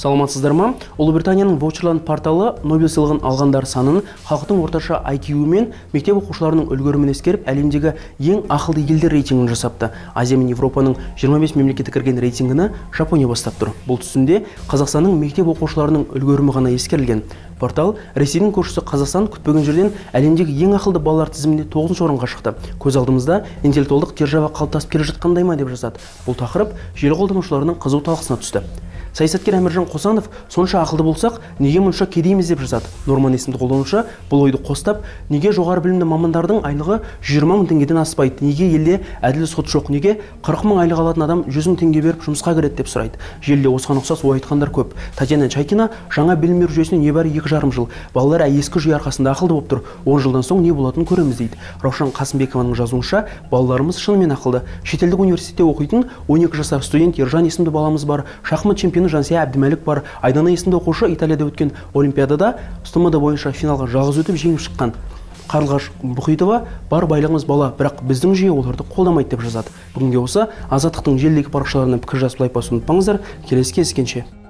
Саламатсыздар ма? Ұлыбританияның Вочерланд порталы Нобель сыйлығын алғандар санын халықтың орташа IQ мен мектеп оқушыларының үлгерімін ескеріп, әлемдегі ең ақылды елдер рейтингін жасапты. Азия мен Европаның 25 мемлекеті кірген рейтингіні Жапония бастап тұр. Бұл түсінде Қазақстанның мектеп оқушыларының үлгерімі ғана ескерілген. Портал Ресейдің көршісі Қазақстан күтпеген жерден әлемдегі ең ақылды балалар тізімінде 9-шы орынға шықты. Көз алдымызда интеллектуалдық держава қалыптасып келе жатқандай ма деп жазады. Бұл тақырып желі қолданушыларының қызу талқысына түсті. Саясаткер Әміржан Қосанов сонша ақылды болсақ, неге мұнша кедейміз деп жазады. Норман есімді қолданушы бұл ойды қостап, неге жоғары білімді мамандардың айлығы 120 мың теңгеден аспайды, неге елде әділ сот жоқ, неге 40 мың айлық алатын адам 100 мың теңге беріп жұмысқа кіреді деп сұрайды. Желіде осыған ұқсас ой айтқандар көп. Татьяна Чайкина жаңа білім беру жүйесіне небәрі 2,5 жыл. Балалар ескі жүйе арқасында ақылды болып тұр. 10 жылдан соң не болатынын көреміз дейді. Раушан Қасымбекованың жазуынша, балаларымыз шынымен ақылды. Шетелдік университетте оқитын 12 жасар студент Ержан есімді баламыз бар. Шахмат чемпионы Жансия Әбдімәлік бар. Айдана есімді оқушы Италияда өткен олимпиадада СТМ бойынша финалға жалғыз өтіп жеңіп шыққан. Қарлығаш Бұхитова бар байлығымыз бала, бірақ біздің жүйе оларды қолдамайды деп жазады. Бүгінге осы азаттықтың желідегі парақшаларына пікір жазып лайк басуды ұмытпаңыздар. Келесі кездескенше.